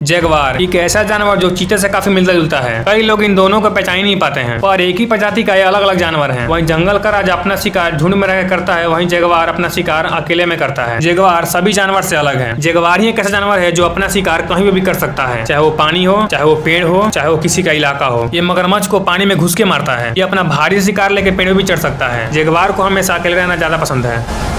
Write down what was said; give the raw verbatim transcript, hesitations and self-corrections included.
Jaguar एक ऐसा जानवर जो चीते से काफी मिलता जुलता है। कई लोग इन दोनों को पहचान नहीं पाते हैं, पर एक ही प्रजाति का ये अलग अलग जानवर है। वहीं जंगल का राजा अपना शिकार झुंड में रहकर करता है, वहीं जगुआर अपना शिकार अकेले में करता है। जगुआर सभी जानवर से अलग है। जगुआर ही एक ऐसा जानवर है जो अपना शिकार कहीं भी कर सकता है, चाहे वो पानी हो, चाहे वो पेड़ हो, चाहे वो किसी का इलाका हो। ये मगरमच्छ को पानी में घुस के मारता है। ये अपना भारी शिकार लेके पेड़ भी चढ़ सकता है। जगुआर को हमेशा अकेले रहना ज्यादा पसंद है।